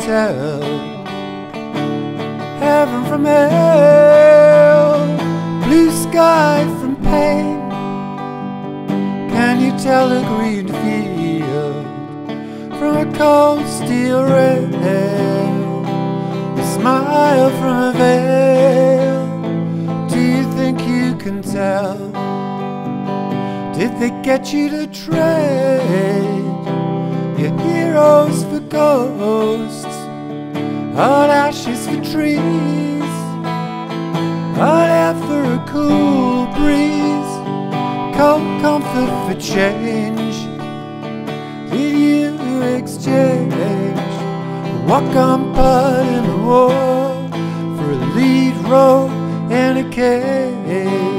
tell heaven from hell, blue sky from pain? Can you tell a green field from a cold steel rail, a smile from a veil? Do you think you can tell? Did they get you to trade your heroes for ghosts, hot ashes for trees, hot air for a cool breeze, cold comfort for change? Did you exchange a walk-on part in the war for a lead role in a cage?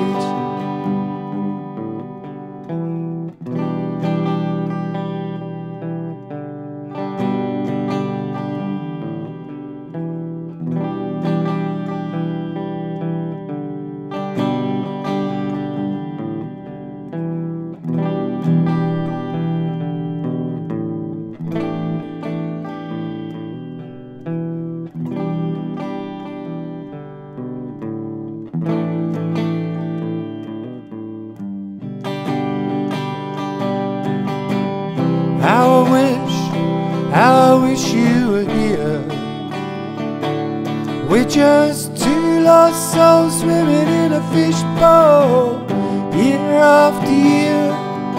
How I wish you were here. We're just two lost souls swimming in a fishbowl, year after year,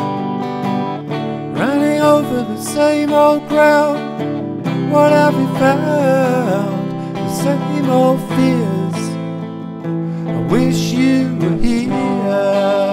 running over the same old ground. What have we found? The same old fears. I wish you were here.